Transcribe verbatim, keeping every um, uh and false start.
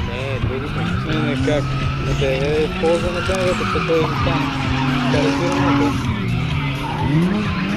Не, две литра. Не, не, как? Не да е в полза на БМВ, защото той е изостанал. Тя разбира ме,